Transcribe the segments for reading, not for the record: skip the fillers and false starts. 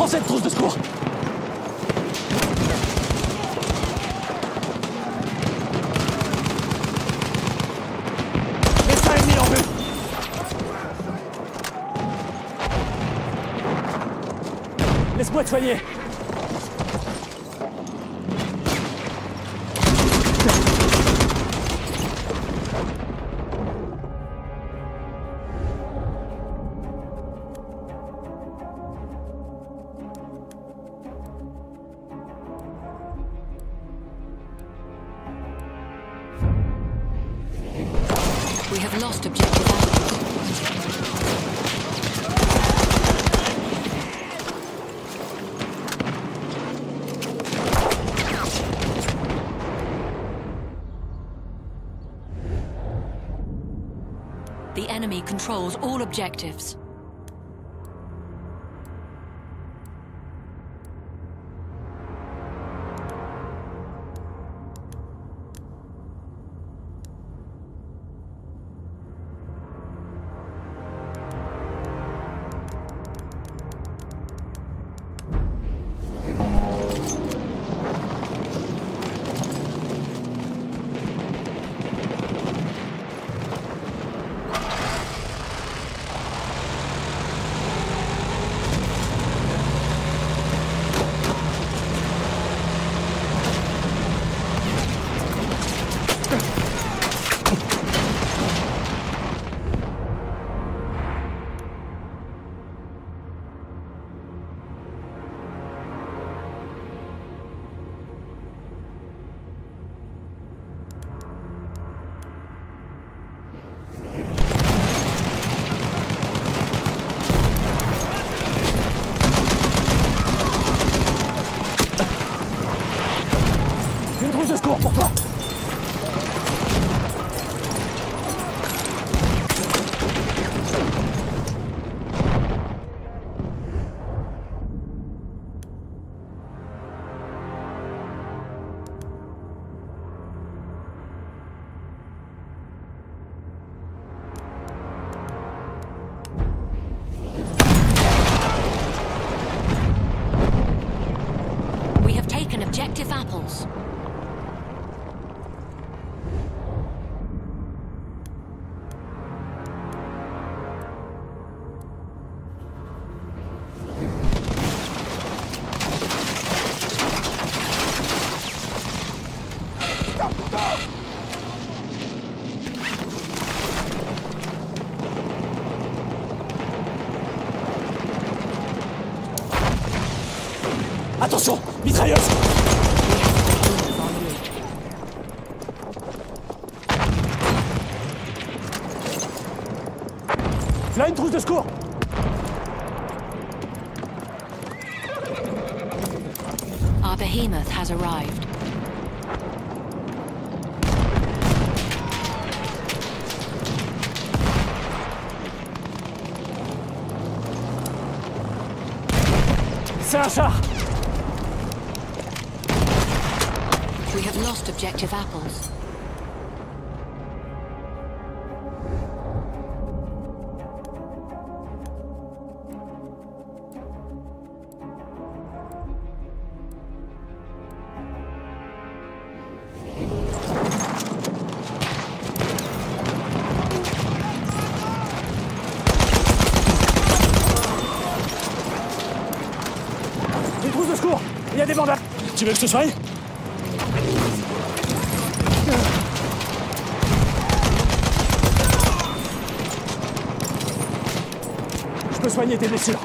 cette trousse de secours. Médecin ennemi en vue. Laisse-moi te soigner. We have lost objective apples. The enemy controls all objectives. Une trousse de secours pour toi. We have taken objective apples. Attention, mitrailleuse. Là, une trousse de secours. Our behemoth has arrived. C'est un char. We have lost objective apples. Une trousse de secours. Il y a des bandages. Tu veux que je te soigne? Je peux soigner tes blessures.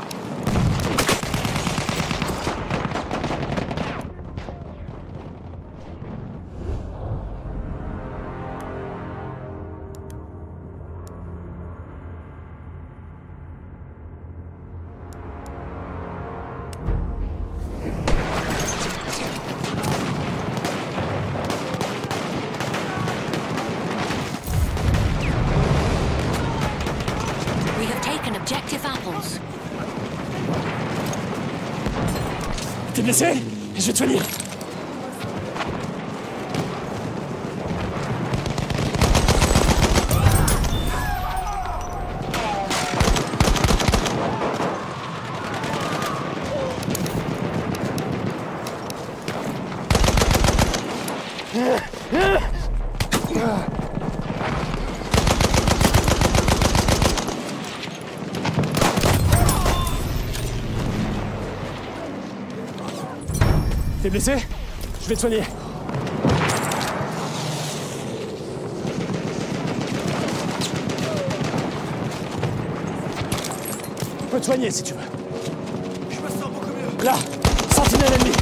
We have taken objective apples. T'es blessé? Je vais te soigner. T'es blessé? Je vais te soigner. Je peux te soigner si tu veux. Je me sens beaucoup mieux. Là, sentinelle ennemie.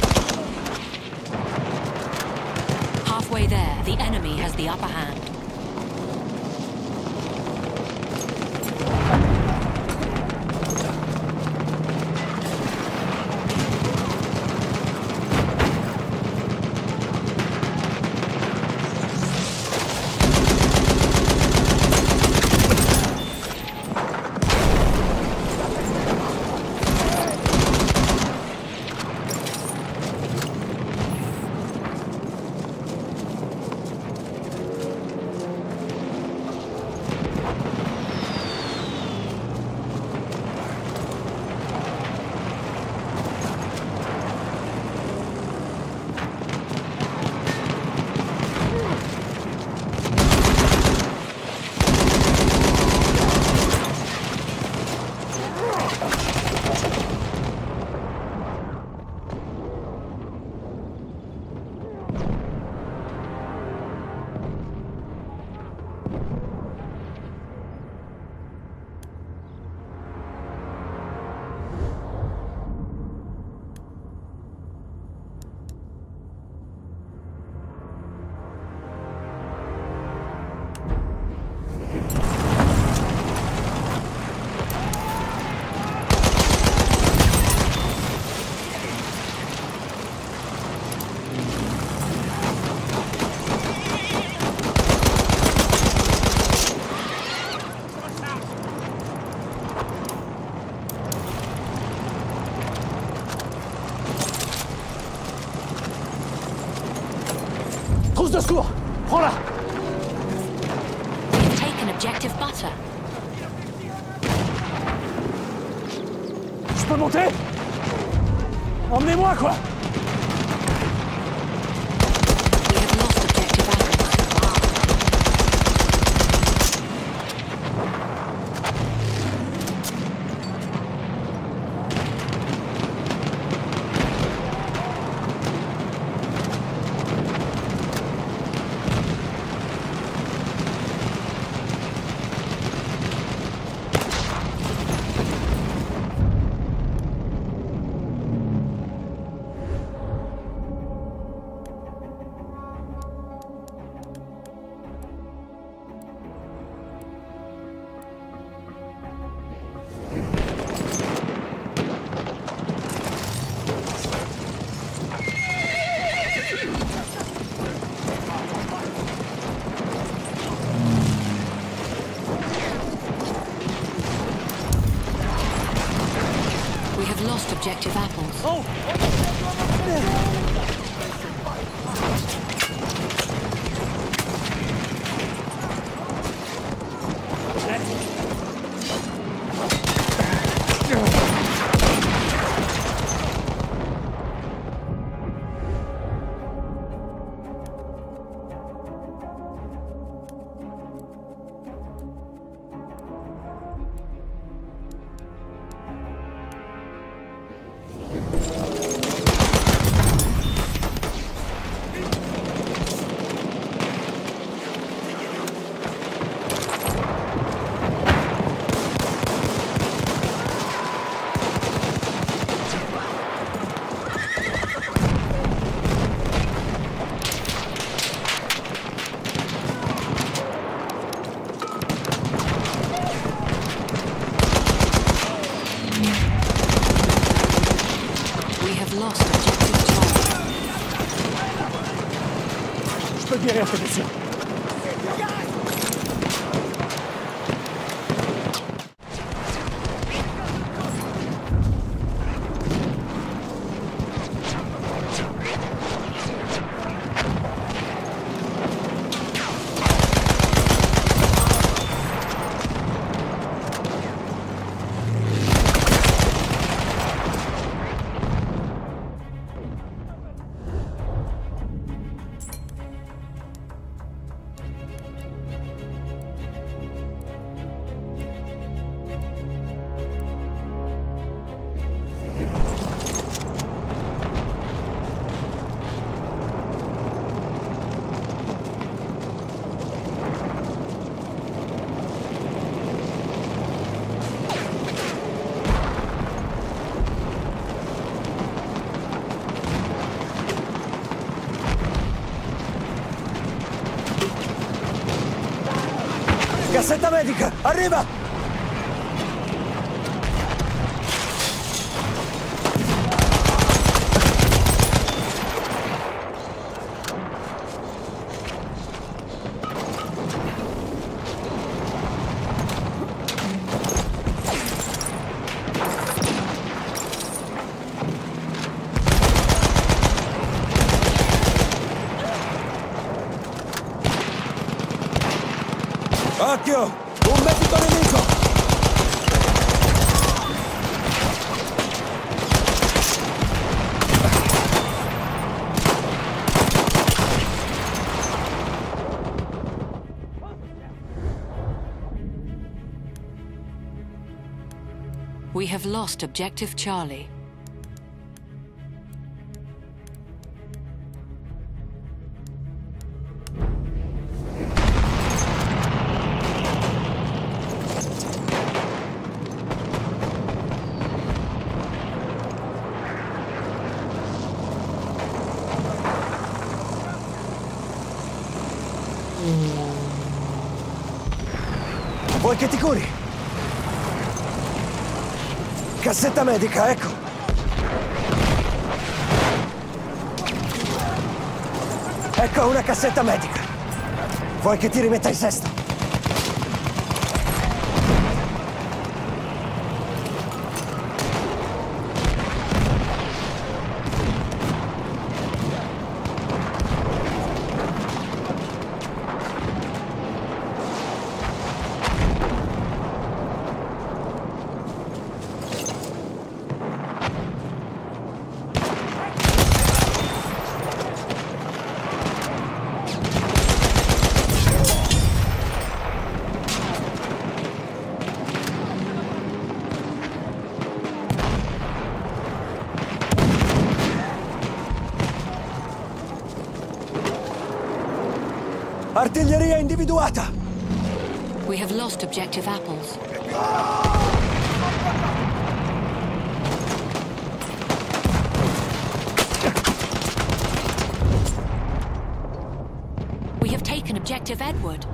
Halfway there, the enemy has the upper hand. Trousse de secours! Prends-la! We've taken objective butter. Je peux monter? Emmenez-moi, quoi! We have lost objective apples. We have lost objective apples. Oh! We have lost objective Charlie. Je peux guérir tes blessures. Cassetta medica! Arriva! Occhio! Un medico nemico! We have lost Objective Charlie. Vuoi che ti curi? Cassetta medica, ecco. Ecco una cassetta medica. Vuoi che ti rimetta in sesto? Artiglieria individuata! We have lost Objective Apples. We have taken Objective Edward.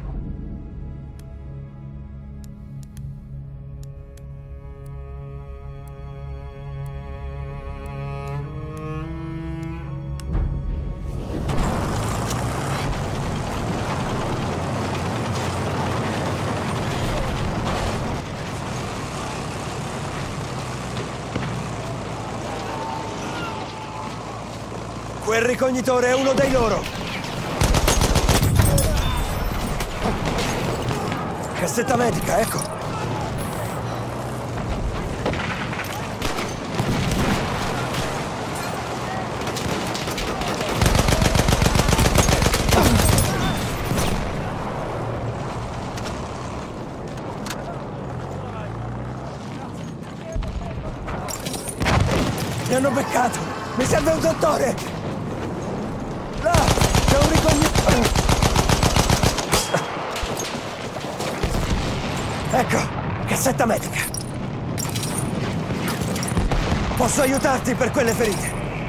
Quel ricognitore è uno dei loro! Cassetta medica, ecco! Mi hanno beccato! Mi serve un dottore! Là! C'è un ricognitore! Ecco! Cassetta medica! Posso aiutarti per quelle ferite?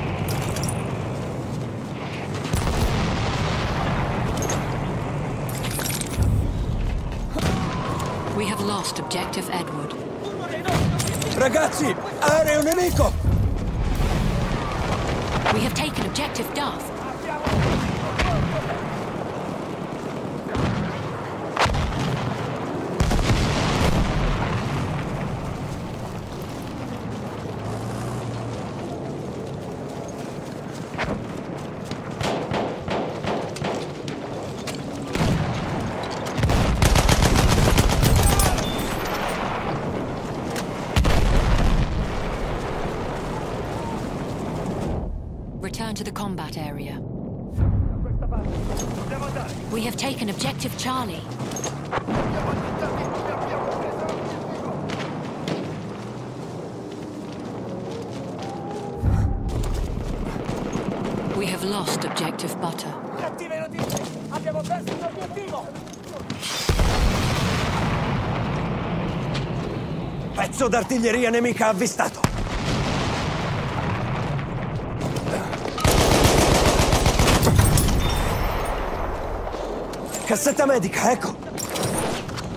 We have lost Objective Edward. Ragazzi! Aereo nemico! We have taken Objective Duff. Return to the combat area. We have taken Objective Charlie. We have lost Objective Butter. Cattive notizie! Abbiamo perso l'obiettivo! Pezzo d'artiglieria nemica avvistato! Cassetta medica, ecco!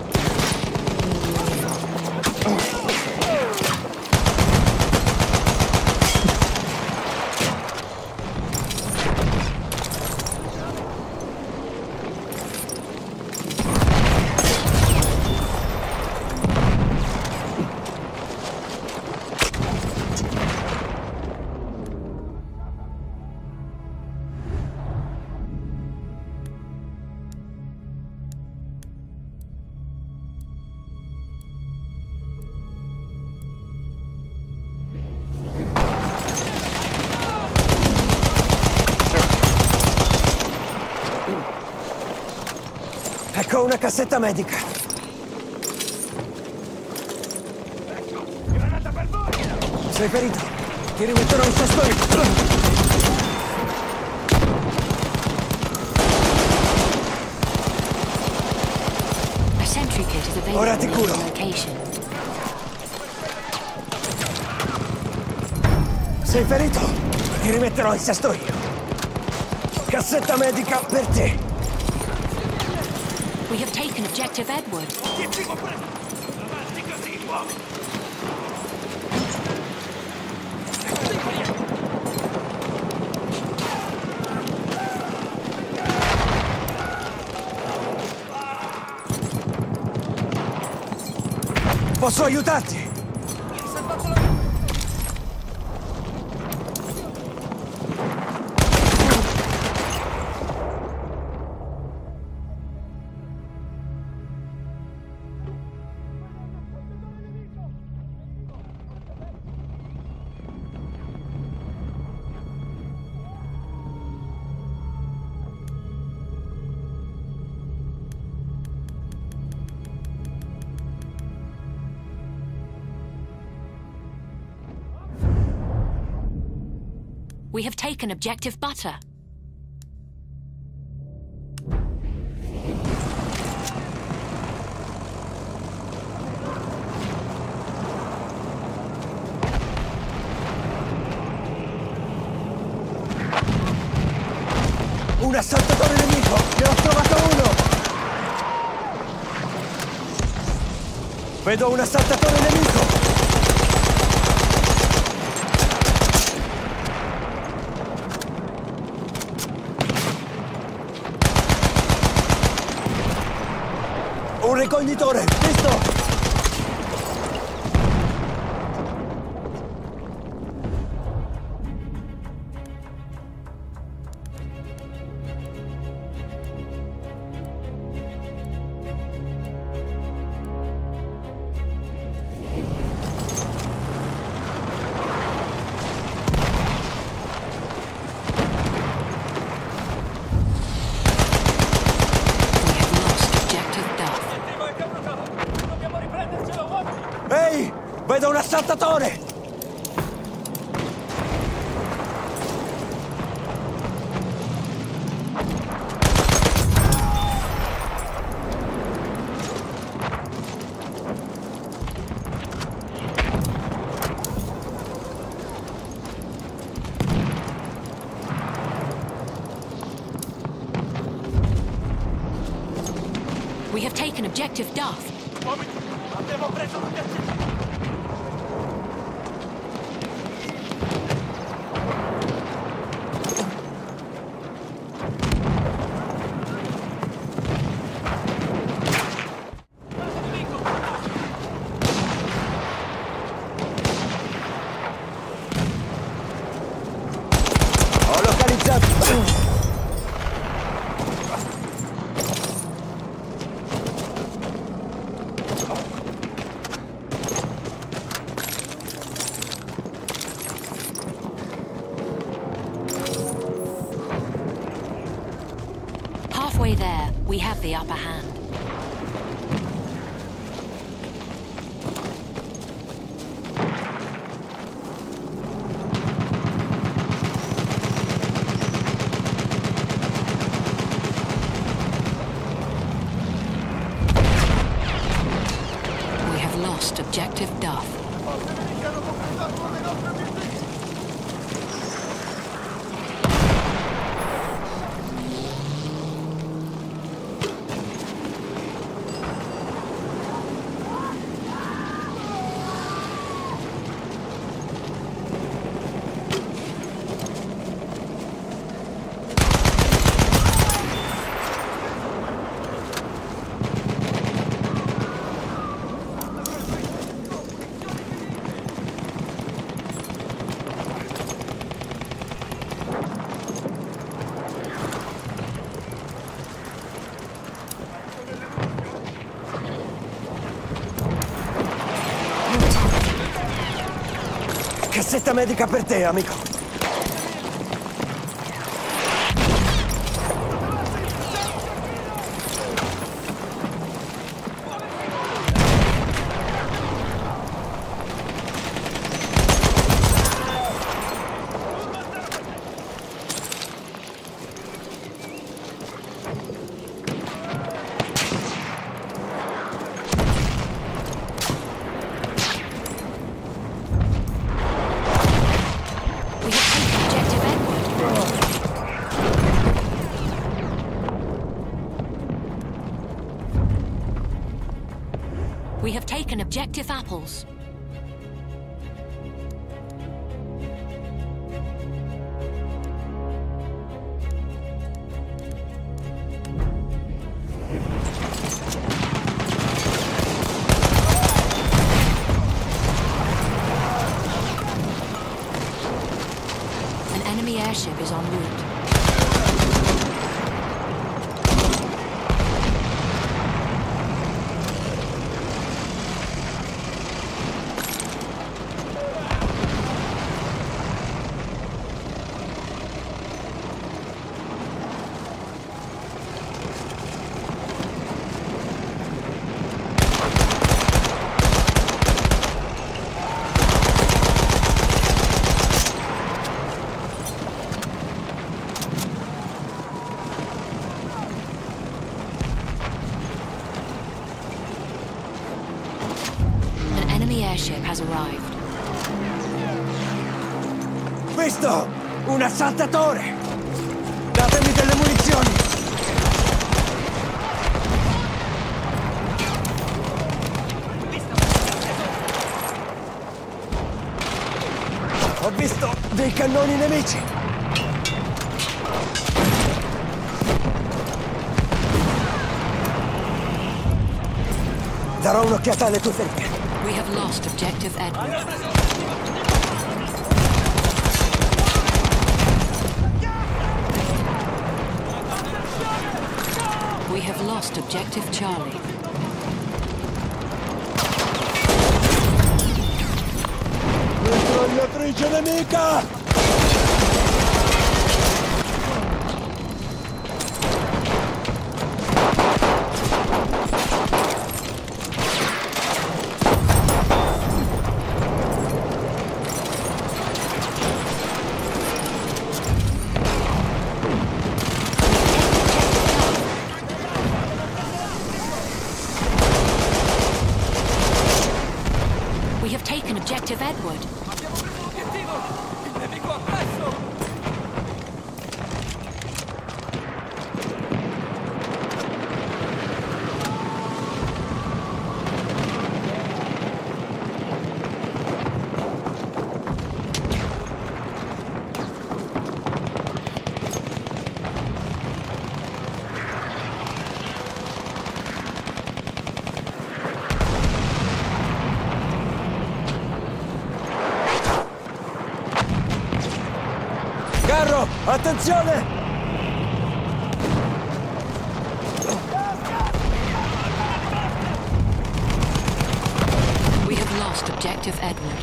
Vedo una cassetta medica. Granata per voi! Sei ferito? Ti rimetterò in sesto. A sentry kit is available Ora ti in curo. your location. Sei ferito? Ti rimetterò in sesto io. Cassetta medica per te. We have taken objective Edward. Ti primo preso! Avanti così, uomo! Posso aiutarti? We have taken objective Butter. Un assaltatore nemico! Ne ho trovato uno! Vedo un assaltatore nemico! Un ricognitore! Visto! Ehi! Vedo un assaltatore! We have taken objective Duff. Uomini, abbiamo preso l'obiettivo! Ho localizzato... Halfway there, we have the upper hand. We have lost objective Duff. Cassetta medica per te, amico. taken objective apples. An enemy airship is en route. Airship has arrived. Visto! Un assaltatore! Datemi delle munizioni! Ho visto dei cannoni nemici! Darò un'occhiata alle tue ferite. We have lost objective Edward. We have lost objective Charlie. Mitragliatrice nemica! We have taken objective Edward. Abbiamo preso l'obiettivo! Il nemico appresso! Carro, attenzione! We have lost objective Edward.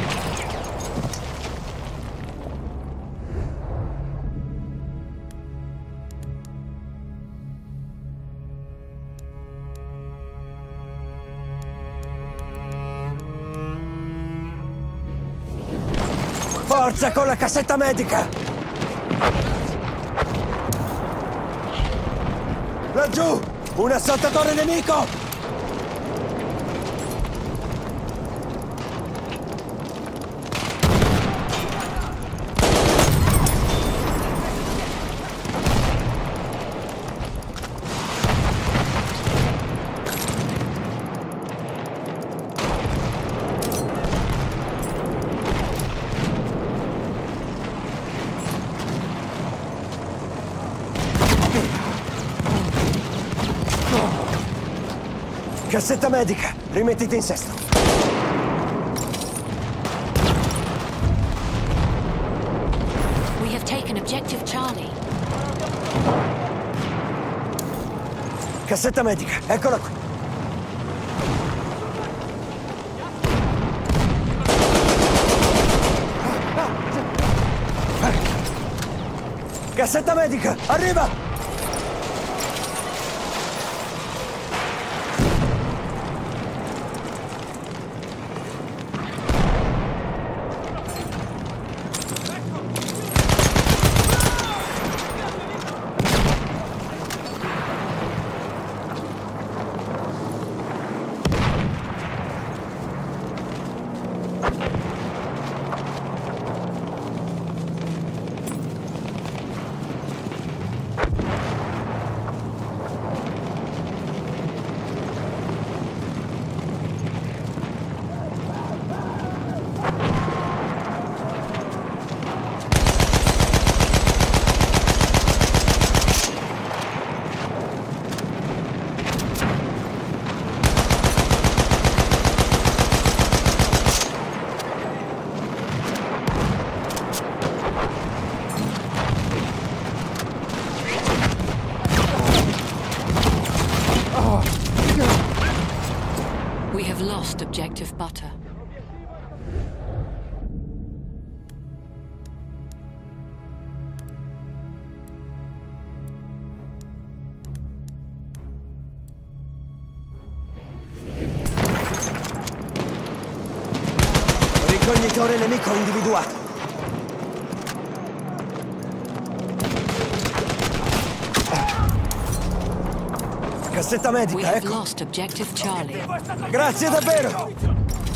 Forza con la cassetta medica! Laggiù! Un assaltatore nemico! Cassetta medica, rimettiti in sesto. We have taken objective Charlie. Cassetta medica, eccola qui. Cassetta medica, arriva! objective butter. Ricognitore nemico individuato. Cassetta We medica, have ecco. lost objective Charlie. Grazie davvero.